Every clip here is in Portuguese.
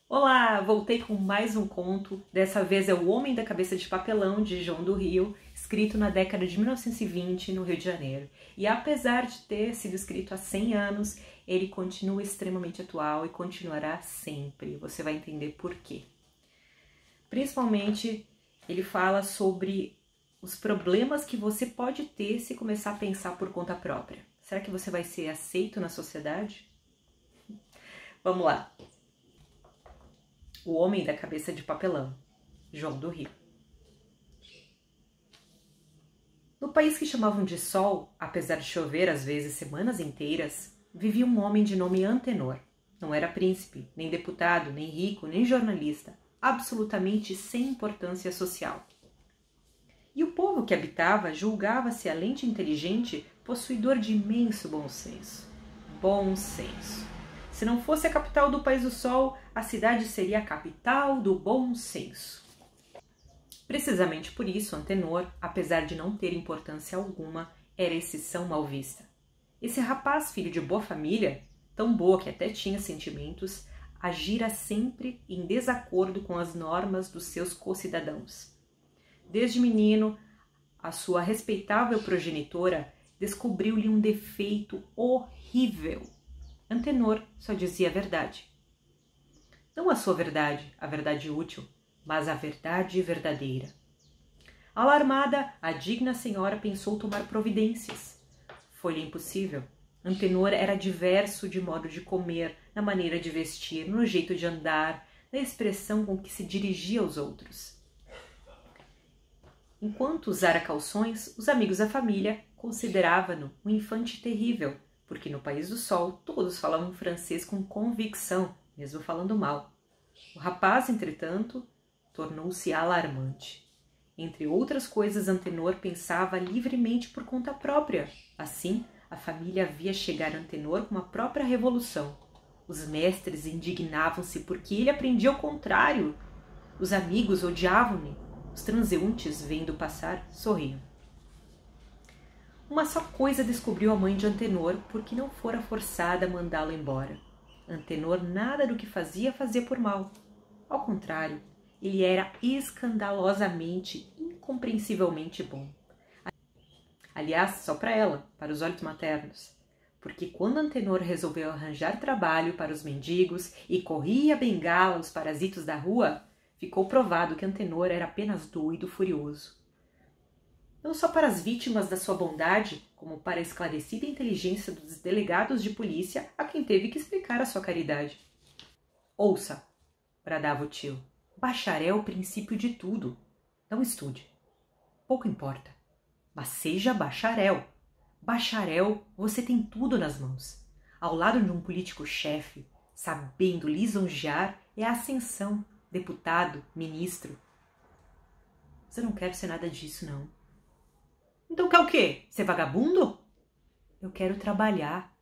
Olá, voltei com mais um conto. Dessa vez é O Homem da Cabeça de Papelão, de João do Rio, escrito na década de 1920 no Rio de Janeiro. E apesar de ter sido escrito há 100 anos, ele continua extremamente atual e continuará sempre. Você vai entender por quê. Principalmente, ele fala sobre os problemas que você pode ter se começar a pensar por conta própria. Será que você vai ser aceito na sociedade? Vamos lá. O Homem da Cabeça de Papelão, João do Rio. No país que chamavam de Sol, apesar de chover às vezes semanas inteiras, vivia um homem de nome Antenor. Não era príncipe, nem deputado, nem rico, nem jornalista, absolutamente sem importância social. E o povo que habitava julgava-se, além de inteligente, possuidor de imenso bom senso. Bom senso. Se não fosse a capital do País do Sol, a cidade seria a capital do bom senso. Precisamente por isso, Antenor, apesar de não ter importância alguma, era exceção mal vista. Esse rapaz, filho de boa família, tão boa que até tinha sentimentos, agira sempre em desacordo com as normas dos seus co-cidadãos. Desde menino, a sua respeitável progenitora descobriu-lhe um defeito horrível. Antenor só dizia a verdade. Não a sua verdade, a verdade útil, mas a verdade verdadeira. Alarmada, a digna senhora pensou tomar providências. Foi-lhe impossível. Antenor era diverso de modo de comer, na maneira de vestir, no jeito de andar, na expressão com que se dirigia aos outros. Enquanto usara calções, os amigos da família consideravam-no um infante terrível, porque no País do Sol todos falavam francês com convicção, mesmo falando mal. O rapaz, entretanto, tornou-se alarmante. Entre outras coisas, Antenor pensava livremente por conta própria. Assim, a família via chegar Antenor com a própria revolução. Os mestres indignavam-se porque ele aprendia o contrário. Os amigos odiavam-no. Os transeuntes, vendo passar, sorriam. Uma só coisa descobriu a mãe de Antenor, porque não fora forçada a mandá-lo embora. Antenor nada do que fazia por mal. Ao contrário, ele era escandalosamente, incompreensivelmente bom. Aliás, só para ela, para os olhos maternos. Porque quando Antenor resolveu arranjar trabalho para os mendigos e corria a bengala os parasitos da rua, ficou provado que Antenor era apenas doido furioso. Não só para as vítimas da sua bondade, como para a esclarecida inteligência dos delegados de polícia a quem teve que explicar a sua caridade. Ouça, bradava o tio, bacharel é o princípio de tudo. Não estude. Pouco importa. Mas seja bacharel. Bacharel, você tem tudo nas mãos. Ao lado de um político-chefe, sabendo lisonjear, é a ascensão, deputado, ministro. Mas eu não quero ser nada disso, não. Então quer o quê? Ser vagabundo? Eu quero trabalhar.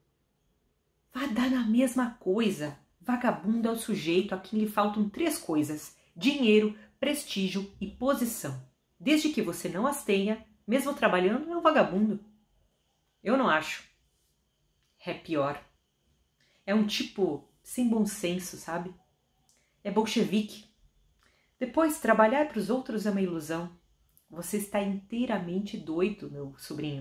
Vai dar na mesma coisa. Vagabundo é o sujeito a quem lhe faltam 3 coisas: dinheiro, prestígio e posição. Desde que você não as tenha, mesmo trabalhando, é um vagabundo. Eu não acho. É pior. É um tipo sem bom senso, sabe? É bolchevique. Depois, trabalhar para os outros é uma ilusão. Você está inteiramente doido, meu sobrinho.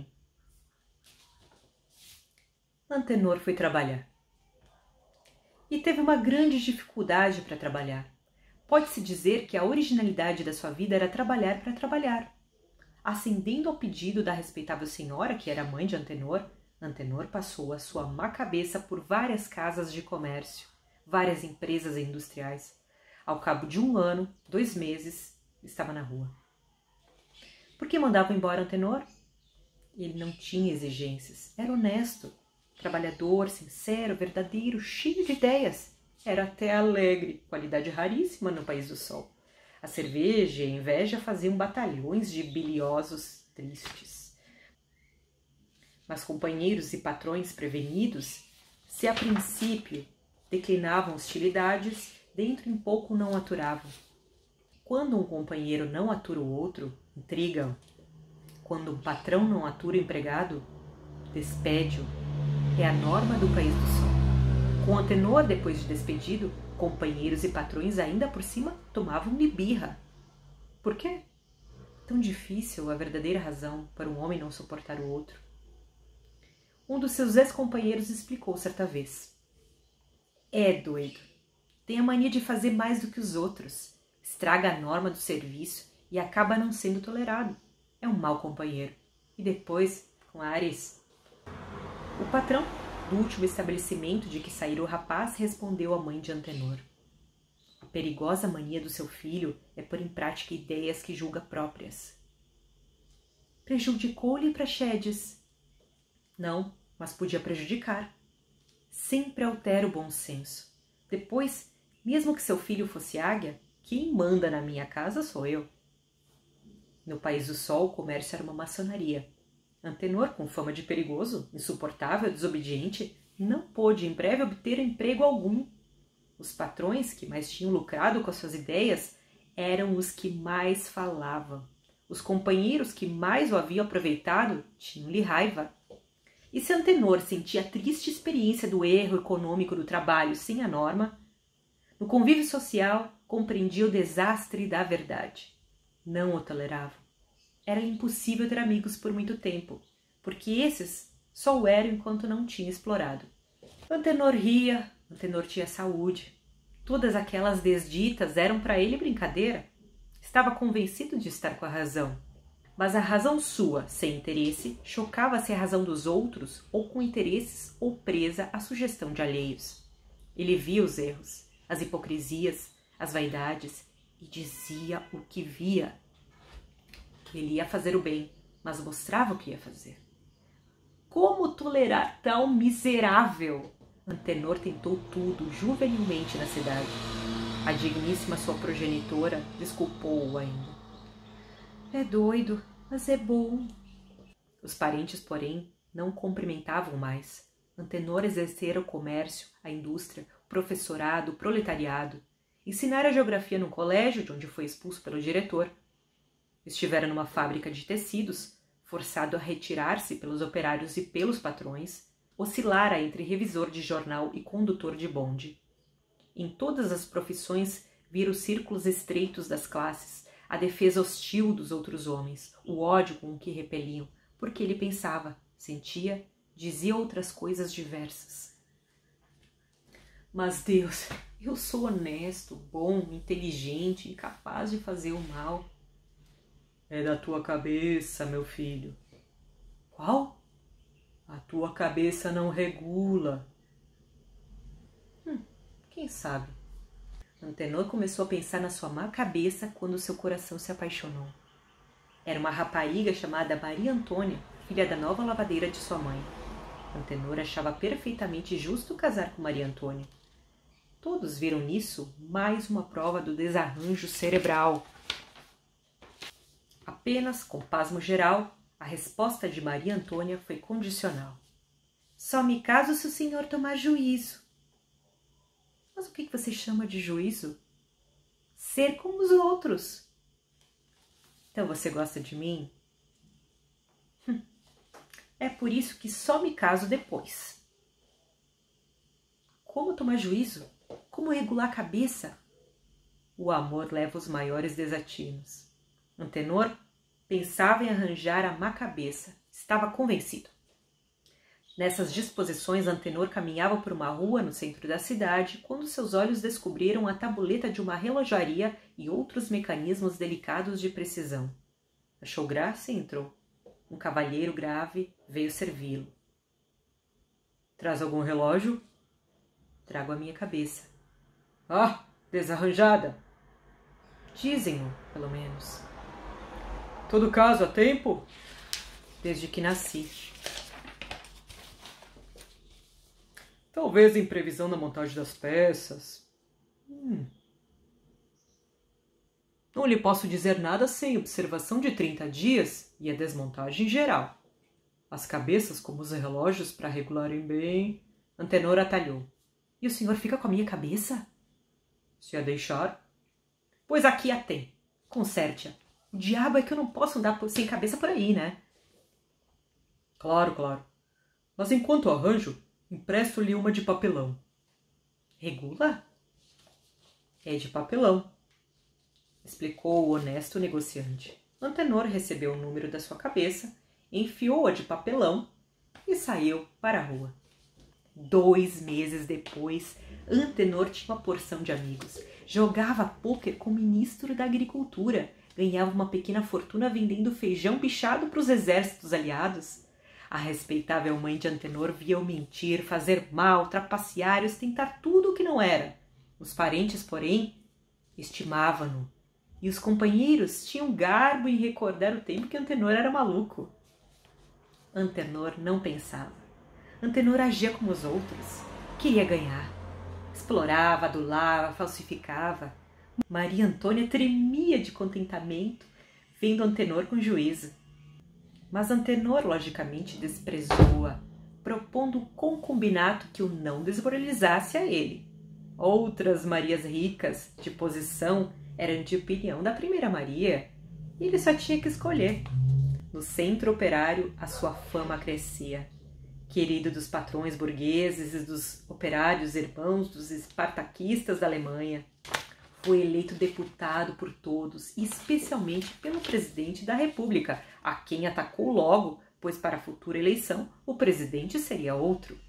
Antenor foi trabalhar. E teve uma grande dificuldade para trabalhar. Pode-se dizer que a originalidade da sua vida era trabalhar para trabalhar. Ascendendo ao pedido da respeitável senhora, que era mãe de Antenor, Antenor passou a sua má cabeça por várias casas de comércio, várias empresas industriais. Ao cabo de 1 ano, 2 meses, estava na rua. Por que mandavam embora Antenor? Ele não tinha exigências, era honesto, trabalhador, sincero, verdadeiro, cheio de ideias. Era até alegre, qualidade raríssima no País do Sol. A cerveja e a inveja faziam batalhões de biliosos tristes. Mas companheiros e patrões prevenidos, se a princípio declinavam hostilidades, dentro em pouco não aturavam. Quando um companheiro não atura o outro, intrigam. Quando um patrão não atura o empregado, despede-o. É a norma do País do Sol. Com Antenor, depois de despedido, companheiros e patrões ainda por cima tomavam-lhe birra. Por quê? Tão difícil a verdadeira razão para um homem não suportar o outro. Um dos seus ex-companheiros explicou certa vez. É doido. Tem a mania de fazer mais do que os outros. Estraga a norma do serviço e acaba não sendo tolerado. É um mau companheiro. E depois, com Ares. O patrão do último estabelecimento de que saíra o rapaz respondeu à mãe de Antenor. A perigosa mania do seu filho é pôr em prática ideias que julga próprias. Prejudicou-lhe Praxedes? Não, mas podia prejudicar. Sempre altera o bom senso. Depois, mesmo que seu filho fosse águia, quem manda na minha casa sou eu. No País do Sol, o comércio era uma maçonaria. Antenor, com fama de perigoso, insuportável, desobediente, não pôde em breve obter emprego algum. Os patrões que mais tinham lucrado com as suas ideias eram os que mais falavam. Os companheiros que mais o haviam aproveitado tinham-lhe raiva. E se Antenor sentia a triste experiência do erro econômico do trabalho sem a norma, no convívio social compreendia o desastre da verdade. Não o tolerava. Era impossível ter amigos por muito tempo, porque esses só o eram enquanto não tinha explorado. Antenor ria, Antenor tinha saúde. Todas aquelas desditas eram para ele brincadeira. Estava convencido de estar com a razão. Mas a razão sua, sem interesse, chocava-se a razão dos outros, ou com interesses, ou presa à sugestão de alheios. Ele via os erros, as hipocrisias, as vaidades, e dizia o que via. Ele ia fazer o bem, mas mostrava o que ia fazer. Como tolerar tão miserável? Antenor tentou tudo juvenilmente na cidade. A digníssima sua progenitora desculpou-o ainda. É doido, mas é bom. Os parentes, porém, não o cumprimentavam mais. Antenor exercera o comércio, a indústria, o professorado, o proletariado. Ensinara geografia num colégio, de onde foi expulso pelo diretor. Estivera numa fábrica de tecidos, forçado a retirar-se pelos operários e pelos patrões, oscilara entre revisor de jornal e condutor de bonde. Em todas as profissões vira os círculos estreitos das classes, a defesa hostil dos outros homens, o ódio com o que repeliam, porque ele pensava, sentia, dizia outras coisas diversas. Mas Deus, eu sou honesto, bom, inteligente, incapaz de fazer o mal. É da tua cabeça, meu filho. Qual? A tua cabeça não regula. Quem sabe? Antenor começou a pensar na sua má cabeça quando seu coração se apaixonou. Era uma rapariga chamada Maria Antônia, filha da nova lavadeira de sua mãe. Antenor achava perfeitamente justo casar com Maria Antônia. Todos viram nisso mais uma prova do desarranjo cerebral. Apenas, com pasmo geral, a resposta de Maria Antônia foi condicional. Só me caso se o senhor tomar juízo. Mas o que você chama de juízo? Ser como os outros. Então você gosta de mim? É por isso que só me caso depois. Como tomar juízo? Como regular a cabeça? O amor leva os maiores desatinos. Antenor pensava em arranjar a má cabeça. Estava convencido. Nessas disposições, Antenor caminhava por uma rua no centro da cidade quando seus olhos descobriram a tabuleta de uma relojaria e outros mecanismos delicados de precisão. Achou graça e entrou. Um cavalheiro grave veio servi-lo. Traz algum relógio? Trago a minha cabeça. Ah, desarranjada! Dizem-o, pelo menos. Todo caso há tempo? Desde que nasci. Talvez em previsão da montagem das peças. Não lhe posso dizer nada sem observação de 30 dias e a desmontagem geral. As cabeças, como os relógios, para regularem bem... Antenor atalhou. E o senhor fica com a minha cabeça? Se a deixar. Pois aqui a tem. Conserte-a. O diabo é que eu não posso andar sem cabeça por aí, né? Claro, claro. Mas enquanto arranjo, empresto-lhe uma de papelão. Regula? É de papelão, explicou o honesto negociante. Antenor recebeu o número da sua cabeça, enfiou-a de papelão e saiu para a rua. 2 meses depois, Antenor tinha uma porção de amigos. Jogava pôquer com o ministro da Agricultura. Ganhava uma pequena fortuna vendendo feijão pichado para os exércitos aliados. A respeitável mãe de Antenor via-o mentir, fazer mal, trapacear e ostentar tudo o que não era. Os parentes, porém, estimavam-no. E os companheiros tinham garbo em recordar o tempo que Antenor era maluco. Antenor não pensava. Antenor agia como os outros. Queria ganhar. Explorava, adulava, falsificava. Maria Antônia tremia de contentamento, vendo Antenor com juízo. Mas Antenor, logicamente, desprezou-a, propondo um concubinato que o não desmoralizasse a ele. Outras Marias ricas, de posição, eram de opinião da primeira Maria, e ele só tinha que escolher. No centro operário, a sua fama crescia. Querido dos patrões burgueses e dos operários irmãos dos espartaquistas da Alemanha, foi eleito deputado por todos, e especialmente pelo presidente da República, a quem atacou logo, pois para a futura eleição o presidente seria outro.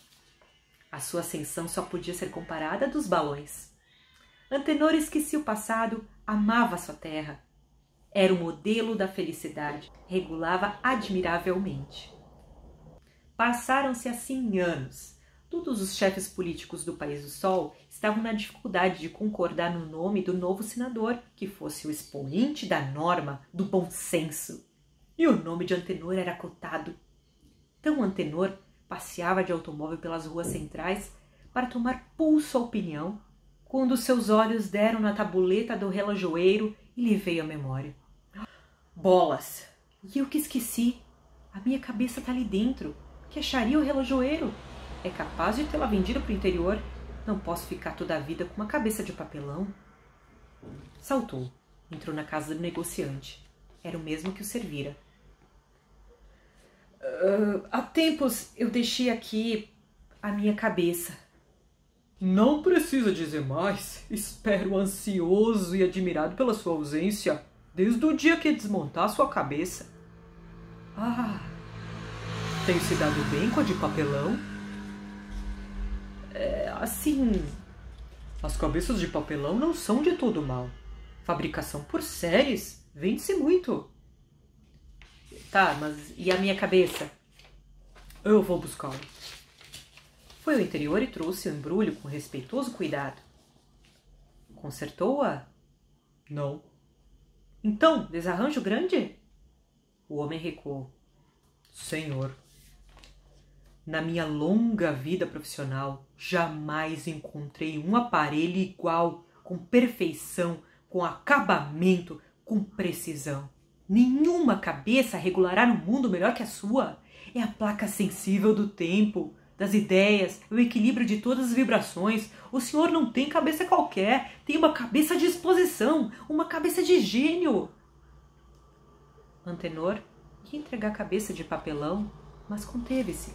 A sua ascensão só podia ser comparada à dos balões. Antenor esquecia o passado, amava sua terra. Era o modelo da felicidade, regulava admiravelmente. Passaram-se assim anos. Todos os chefes políticos do País do Sol estavam na dificuldade de concordar no nome do novo senador, que fosse o expoente da norma, do bom senso. E o nome de Antenor era cotado. Então Antenor passeava de automóvel pelas ruas centrais para tomar pulso à opinião, quando seus olhos deram na tabuleta do relojoeiro e lhe veio à memória. Bolas! E eu que esqueci! A minha cabeça está ali dentro. Que acharia o relojoeiro? É capaz de tê-la vendido para o interior. Não posso ficar toda a vida com uma cabeça de papelão. Saltou. Entrou na casa do negociante. Era o mesmo que o servira. Há tempos eu deixei aqui a minha cabeça. Não precisa dizer mais. Espero ansioso e admirado pela sua ausência, desde o dia que desmontar sua cabeça. Tem se dado bem com a de papelão? Assim, as cabeças de papelão não são de todo mal. Fabricação por séries, vende-se muito. Tá, mas e a minha cabeça? Eu vou buscá-la. Foi ao interior e trouxe o embrulho com respeitoso cuidado. Consertou-a? Não. Então, desarranjo grande? O homem recuou. Senhor, na minha longa vida profissional, jamais encontrei um aparelho igual, com perfeição, com acabamento, com precisão. Nenhuma cabeça regulará no mundo melhor que a sua. É a placa sensível do tempo, das ideias, o equilíbrio de todas as vibrações. O senhor não tem cabeça qualquer, tem uma cabeça de exposição, uma cabeça de gênio. Antenor ia entregar a cabeça de papelão, mas conteve-se.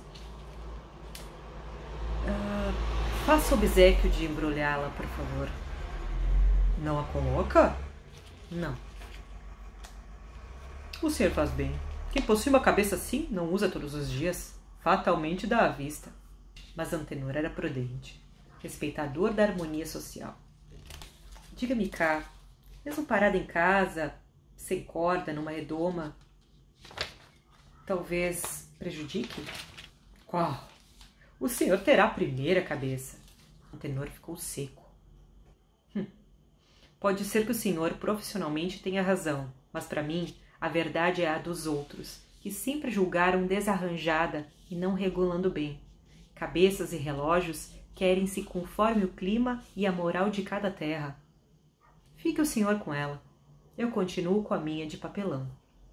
Faça o obséquio de embrulhá-la, por favor. Não a coloca? Não. O senhor faz bem. Quem possui uma cabeça assim não usa todos os dias. Fatalmente dá à vista. Mas Antenor era prudente, respeitador da harmonia social. Diga-me cá, mesmo parada em casa, sem corda, numa redoma, talvez prejudique? Qual? O senhor terá a primeira cabeça. Antenor ficou seco. Pode ser que o senhor profissionalmente tenha razão, mas para mim a verdade é a dos outros, que sempre julgaram desarranjada e não regulando bem. Cabeças e relógios querem-se conforme o clima e a moral de cada terra. Fique o senhor com ela. Eu continuo com a minha de papelão.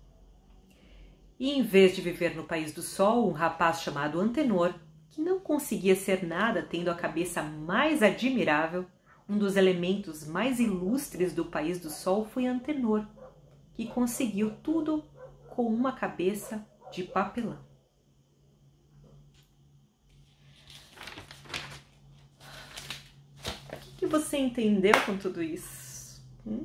E em vez de viver no País do Sol, um rapaz chamado Antenor, que não conseguia ser nada tendo a cabeça mais admirável, um dos elementos mais ilustres do País do Sol foi Antenor, que conseguiu tudo com uma cabeça de papelão. que você entendeu com tudo isso?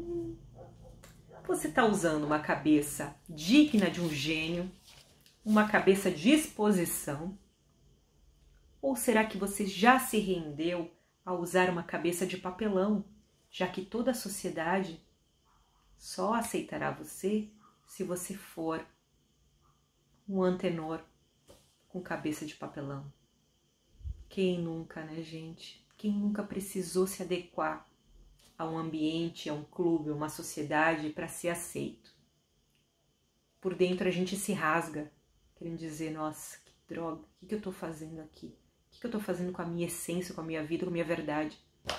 Você está usando uma cabeça digna de um gênio? Uma cabeça de exposição? Ou será que você já se rendeu a usar uma cabeça de papelão, já que toda a sociedade só aceitará você se você for um antenor com cabeça de papelão? Quem nunca, né, gente? Quem nunca precisou se adequar a um ambiente, a um clube, a uma sociedade para ser aceito? Por dentro a gente se rasga, querendo dizer, nossa, que droga, o que eu estou fazendo aqui? O que eu estou fazendo com a minha essência, com a minha vida, com a minha verdade?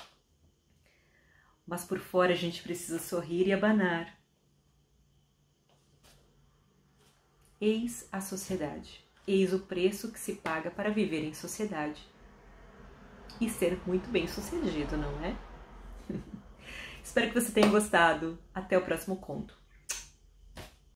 Mas por fora a gente precisa sorrir e abanar. Eis a sociedade. Eis o preço que se paga para viver em sociedade. E ser muito bem sucedido, não é? Espero que você tenha gostado. Até o próximo conto.